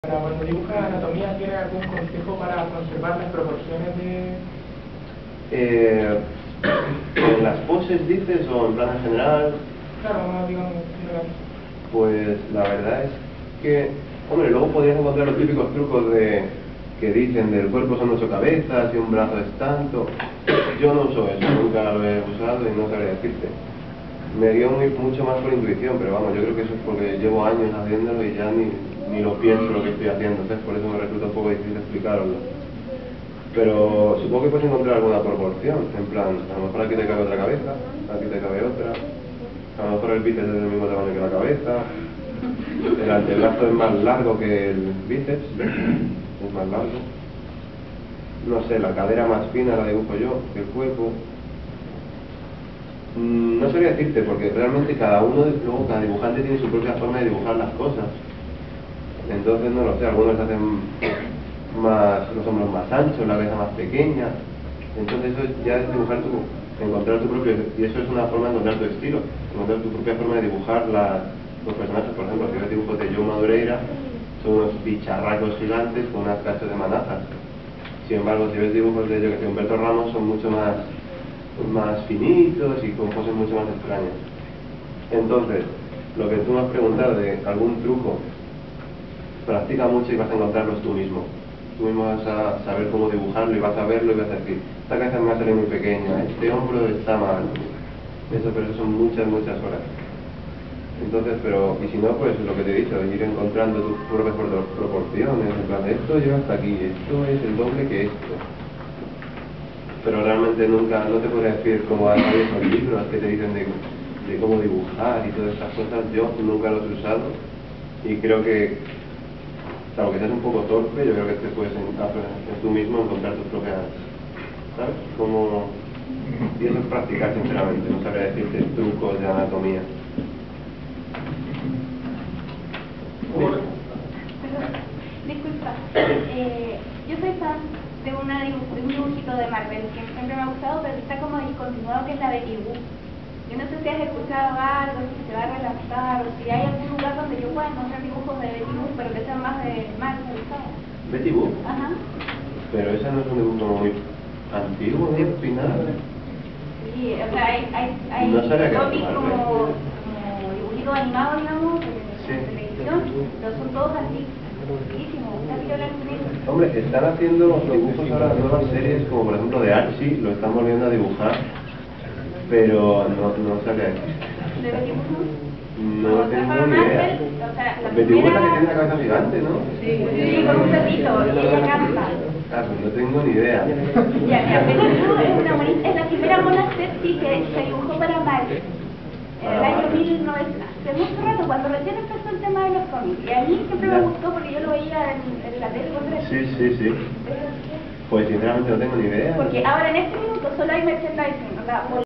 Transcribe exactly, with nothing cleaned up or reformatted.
Cuando dibujas anatomía, ¿tienes algún consejo para conservar las proporciones de...? Eh, ¿En las poses dices o en plan en general? Claro, más digamos en general. Pues la verdad es que, hombre, luego podrías encontrar los típicos trucos de que dicen del cuerpo son ocho cabezas y un brazo es tanto. Yo no uso eso, nunca lo he usado y no sabría decirte. Me guío muy, mucho más por intuición, pero vamos, yo creo que eso es porque llevo años haciéndolo y ya ni, ni lo pienso lo que estoy haciendo, entonces por eso me resulta un poco difícil explicaroslo. Pero supongo que puedes encontrar alguna proporción, en plan, a lo mejor aquí te cabe otra cabeza, aquí te cabe otra, a lo mejor el bíceps es del mismo tamaño que la cabeza, el antebrazo es más largo que el bíceps, es más largo, no sé, la cadera más fina la dibujo yo que el cuerpo. No sabría decirte, porque realmente cada uno, luego cada dibujante tiene su propia forma de dibujar las cosas. Entonces no lo sé, algunos hacen más, los hombros más anchos, la cabeza más pequeña. Entonces eso ya es dibujar tu, encontrar tu propio, y eso es una forma de encontrar tu estilo, encontrar tu propia forma de dibujar la, los personajes. Por ejemplo, si ves dibujos de Joe Madureira, son unos bicharracos gigantes con unas cachas de manazas. Sin embargo, si ves dibujos de, yo que sé, Humberto Ramos, son mucho más más finitos y con poses mucho más extrañas. Entonces, lo que tú me has preguntado de algún truco, practica mucho y vas a encontrarlos tú mismo. Tú mismo vas a saber cómo dibujarlo y vas a verlo y vas a decir, esta cabeza me va a salir muy pequeña, este hombro está mal. Eso, pero eso son muchas, muchas horas. Entonces, pero, y si no, pues lo que te he dicho, ir encontrando tus propias proporciones, en plan, esto llega hasta aquí, esto es el doble que esto. Pero realmente nunca, no te podría decir como hay esos libros que te dicen de, de cómo dibujar y todas estas cosas. Yo nunca los he usado y creo que, salvo que seas un poco torpe, yo creo que te puedes tú mismo encontrar tus propias, ¿sabes? Como, y eso es practicar sinceramente, no sabría decirte trucos de anatomía. Perdón, disculpa, eh, yo soy fan de, una, de un dibujito de Marvel que siempre me ha gustado, pero está como discontinuado, que es la Betty Boop. Yo no sé si has escuchado algo, si se va a relanzar, o si hay algún lugar donde yo pueda encontrar dibujos de Betty Boop, pero que sean más de Marvel, ¿sabes? ¿Betty Boop? Ajá. Pero esa no es un dibujo muy antiguo, muy final. Sí, o sea, hay, hay, hay no cómics como, como dibujitos animados, digamos, de, sí. de televisión, pero son todos así. Hombre, están haciendo dibujos ahora, nuevas series, como por ejemplo de Archie, lo están volviendo a dibujar, pero no, no sabría decir. ¿De Betty Boop? No tengo ni idea. Betty Boop es la que tiene la cabeza gigante, ¿no? Sí, sí, con un perrito, y ella canta. Ah, pues no tengo ni idea. Ya, ya, Betty Boop es una bonita, es la primera mona sexy que se dibujó para Marvel. En el año mil novecientos, hace mucho rato, cuando recién empezó el tema de los cómics. Y a mí siempre me gustó porque yo lo veía en, en la tele cuando era Sí, sí, sí. Pues sinceramente no tengo ni idea. Porque ahora en este minuto solo hay merchandising, o sea,